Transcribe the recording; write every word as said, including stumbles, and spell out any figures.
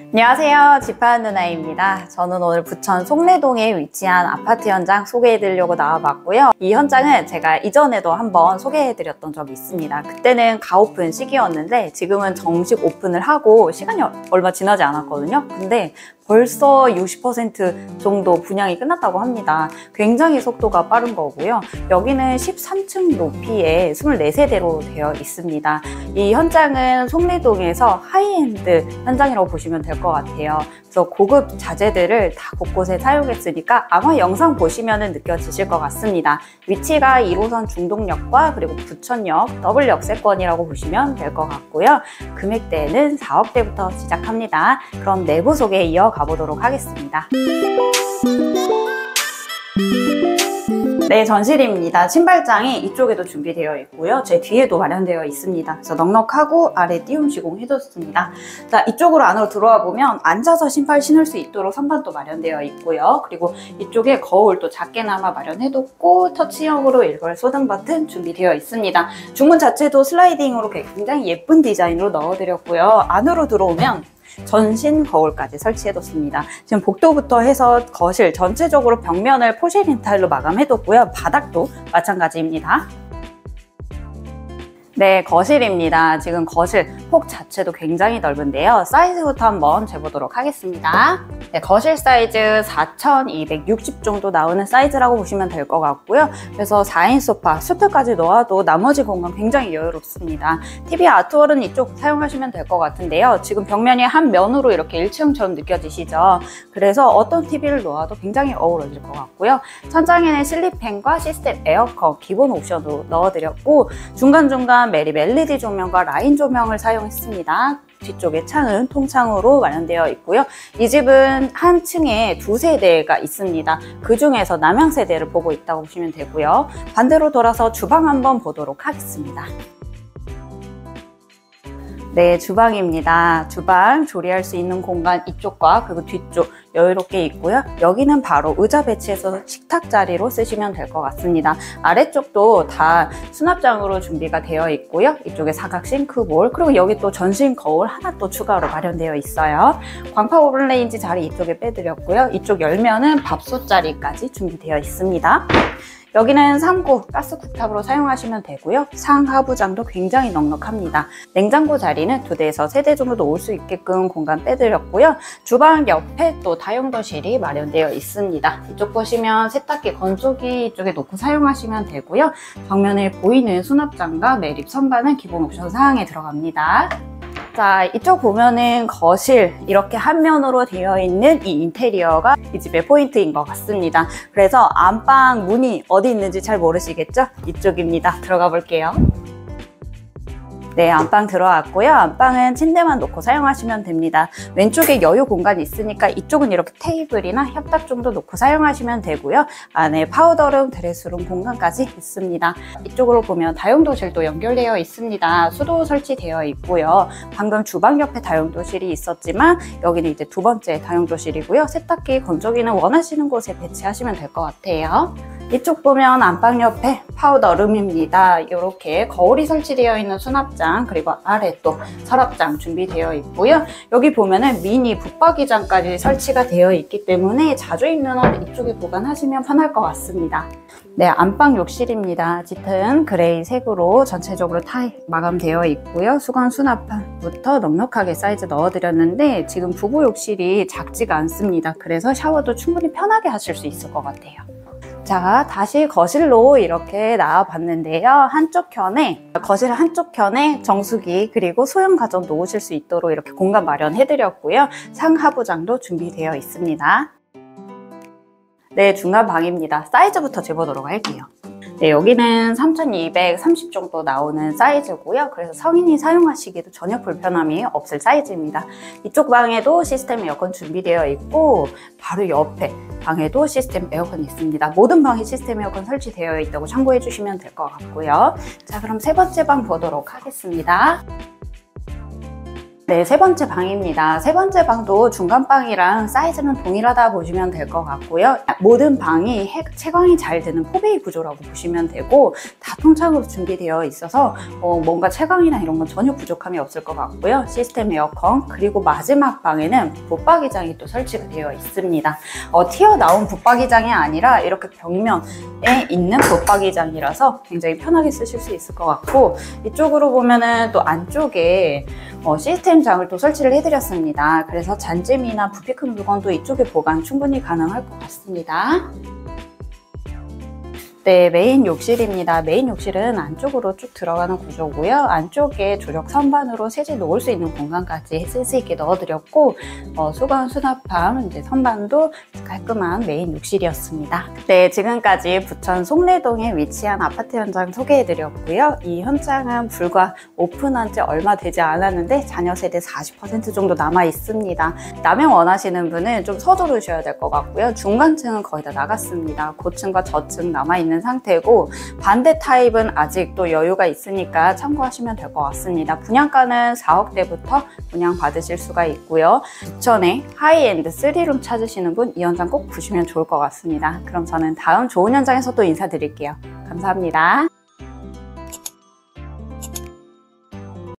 안녕하세요, 지파연 누나입니다. 저는 오늘 부천 송내동에 위치한 아파트 현장 소개해드리려고 나와봤고요. 이 현장은 제가 이전에도 한번 소개해드렸던 적이 있습니다. 그때는 가오픈 시기였는데 지금은 정식 오픈을 하고 시간이 얼마 지나지 않았거든요. 근데 벌써 육십 퍼센트 정도 분양이 끝났다고 합니다. 굉장히 속도가 빠른 거고요. 여기는 십삼 층 높이에 이십사 세대로 되어 있습니다. 이 현장은 송내동에서 하이엔드 현장이라고 보시면 될 것 같아요. 그래서 고급 자재들을 다 곳곳에 사용했으니까 아마 영상 보시면 느껴지실 것 같습니다. 위치가 일 호선 중동역과 그리고 부천역 더블 역세권이라고 보시면 될 것 같고요. 금액대는 사억대부터 시작합니다. 그럼 내부 소개 이어가 보도록 하겠습니다. 네, 전실입니다. 신발장이 이쪽에도 준비되어 있고요. 제 뒤에도 마련되어 있습니다. 그래서 넉넉하고 아래 띄움 시공해뒀습니다. 자, 이쪽으로 안으로 들어와 보면 앉아서 신발 신을 수 있도록 선반도 마련되어 있고요. 그리고 이쪽에 거울도 작게나마 마련해뒀고 터치형으로 일괄 소등 버튼 준비되어 있습니다. 중문 자체도 슬라이딩으로 굉장히 예쁜 디자인으로 넣어드렸고요. 안으로 들어오면 전신 거울까지 설치해뒀습니다. 지금 복도부터 해서 거실 전체적으로 벽면을 포쉐린 타일로 마감해뒀고요. 바닥도 마찬가지입니다. 네, 거실입니다. 지금 거실 폭 자체도 굉장히 넓은데요. 사이즈부터 한번 재보도록 하겠습니다. 네, 거실 사이즈 사천이백육십 정도 나오는 사이즈라고 보시면 될 것 같고요. 그래서 사 인 소파, 수트까지 넣어도 나머지 공간 굉장히 여유롭습니다. 티비 아트월은 이쪽 사용하시면 될 것 같은데요. 지금 벽면이 한 면으로 이렇게 일체형처럼 느껴지시죠? 그래서 어떤 티비를 놓아도 굉장히 어우러질 것 같고요. 천장에는 실리팬과 시스템 에어컨 기본 옵션으로 넣어드렸고 중간중간 매립 엘이디 조명과 라인 조명을 사용했습니다. 뒤쪽에 창은 통창으로 마련되어 있고요. 이 집은 한 층에 두 세대가 있습니다. 그 중에서 남향 세대를 보고 있다고 보시면 되고요. 반대로 돌아서 주방 한번 보도록 하겠습니다. 네, 주방입니다. 주방 조리할 수 있는 공간 이쪽과 그리고 뒤쪽 여유롭게 있고요. 여기는 바로 의자 배치해서 식탁 자리로 쓰시면 될 것 같습니다. 아래쪽도 다 수납장으로 준비가 되어 있고요. 이쪽에 사각 싱크볼, 그리고 여기 또 전신 거울 하나 또 추가로 마련되어 있어요. 광파 오븐레인지 자리 이쪽에 빼드렸고요. 이쪽 열면은 밥솥 자리까지 준비되어 있습니다. 여기는 삼 구 가스 쿡탑으로 사용하시면 되고요. 상하부장도 굉장히 넉넉합니다. 냉장고 자리는 두 대에서 세 대 정도 놓을 수 있게끔 공간 빼드렸고요. 주방 옆에 또 다용도실이 마련되어 있습니다. 이쪽 보시면 세탁기, 건조기 이쪽에 놓고 사용하시면 되고요. 정면에 보이는 수납장과 매립 선반은 기본 옵션 사항에 들어갑니다. 자, 이쪽 보면은 거실 이렇게 한 면으로 되어 있는 이 인테리어가 이 집의 포인트인 것 같습니다. 그래서 안방 문이 어디 있는지 잘 모르시겠죠? 이쪽입니다. 들어가 볼게요. 네, 안방 들어왔고요. 안방은 침대만 놓고 사용하시면 됩니다. 왼쪽에 여유 공간이 있으니까 이쪽은 이렇게 테이블이나 협탁 정도 놓고 사용하시면 되고요. 안에 파우더룸, 드레스룸 공간까지 있습니다. 이쪽으로 보면 다용도실도 연결되어 있습니다. 수도 설치되어 있고요. 방금 주방 옆에 다용도실이 있었지만 여기는 이제 두 번째 다용도실이고요. 세탁기, 건조기는 원하시는 곳에 배치하시면 될 것 같아요. 이쪽 보면 안방 옆에 파우더룸입니다. 이렇게 거울이 설치되어 있는 수납장, 그리고 아래 또 서랍장 준비되어 있고요. 여기 보면은 미니 붙박이장까지 설치가 되어 있기 때문에 자주 입는 옷 이쪽에 보관하시면 편할 것 같습니다. 네, 안방 욕실입니다. 짙은 그레이 색으로 전체적으로 다 마감되어 있고요. 수건 수납부터 넉넉하게 사이즈 넣어드렸는데 지금 부부 욕실이 작지가 않습니다. 그래서 샤워도 충분히 편하게 하실 수 있을 것 같아요. 자, 다시 거실로 이렇게 나와봤는데요. 한쪽 편에, 거실 한쪽 편에 정수기 그리고 소형 가전 놓으실 수 있도록 이렇게 공간 마련해드렸고요. 상하부장도 준비되어 있습니다. 네, 중간 방입니다. 사이즈부터 재보도록 할게요. 네, 여기는 삼천이백삼십 정도 나오는 사이즈고요. 그래서 성인이 사용하시기도 전혀 불편함이 없을 사이즈입니다. 이쪽 방에도 시스템 에어컨 준비되어 있고 바로 옆에 방에도 시스템 에어컨이 있습니다. 모든 방에 시스템 에어컨 설치되어 있다고 참고해 주시면 될 것 같고요. 자, 그럼 세 번째 방 보도록 하겠습니다. 네, 세 번째 방입니다. 세 번째 방도 중간 방이랑 사이즈는 동일하다 보시면 될 것 같고요. 모든 방이 해, 채광이 잘 되는 포베이 구조라고 보시면 되고 다 통창으로 준비되어 있어서 어, 뭔가 채광이나 이런 건 전혀 부족함이 없을 것 같고요. 시스템 에어컨, 그리고 마지막 방에는 붙박이장이 또 설치가 되어 있습니다. 어, 튀어나온 붙박이장이 아니라 이렇게 벽면에 있는 붙박이장이라서 굉장히 편하게 쓰실 수 있을 것 같고, 이쪽으로 보면은 또 안쪽에 어, 시스템장을 또 설치를 해드렸습니다. 그래서 잔짐이나 부피 큰 물건도 이쪽에 보관 충분히 가능할 것 같습니다. 네, 메인 욕실입니다. 메인 욕실은 안쪽으로 쭉 들어가는 구조고요. 안쪽에 조력 선반으로 세제 놓을 수 있는 공간까지 센스 있게 넣어드렸고, 어, 수건, 수납함, 이제 선반도 깔끔한 메인 욕실이었습니다. 네, 지금까지 부천 송내동에 위치한 아파트 현장 소개해드렸고요. 이 현장은 불과 오픈한 지 얼마 되지 않았는데 자녀 세대 사십 퍼센트 정도 남아 있습니다. 남행 원하시는 분은 좀 서두르셔야 될 것 같고요. 중간층은 거의 다 나갔습니다. 고층과 저층 남아있는 상태고, 반대 타입은 아직도 여유가 있으니까 참고하시면 될 것 같습니다. 분양가는 사억대부터 분양 받으실 수가 있고요. 부천에 하이엔드 쓰리룸 찾으시는 분 이 현장 꼭 보시면 좋을 것 같습니다. 그럼 저는 다음 좋은 현장에서 또 인사드릴게요. 감사합니다.